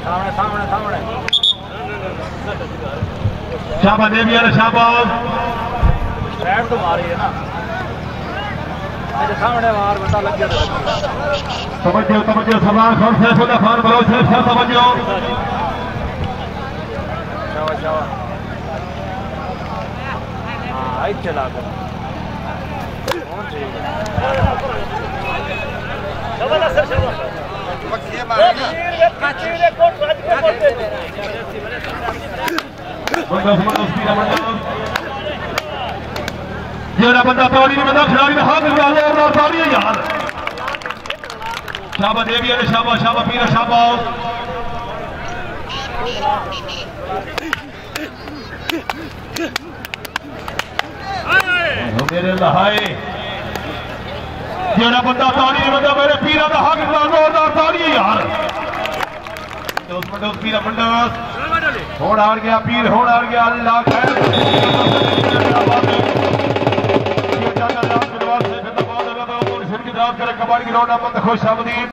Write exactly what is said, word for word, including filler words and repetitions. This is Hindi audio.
सामने सामने सामने शाबाश देवी वाले शाबाश साइड तो मारी है ना मेरे सामने मार बता लग गया समझो समझो सलाह खान सैफुल्लाह खान बलोच से समझो शाबाश शाबाश हां आई चला गया कौन चाहिए शाबाश सर शाबाश ये मारना काची ने कोट राज के बोलते बंदा समझ उसकी बंदा जेड़ा बंदा तौड़ी में बंदा खिलाड़ी में हाथ लगा ले और ताड़ी है यार शाबाश देवी वाले शाबाश शाबाश पीरा शाबाश मेरे लहाए जेड़ा बंदा ताड़ी में बंदा मेरे पीरा का हाथ लगा लो और ताड़ी है यार दोस्त मंडोस पीरा मंडोस होड़ हार गया पीर होड़ हार गया अल्लाह खैर कबाड़ी की रौनक खुश आमदीद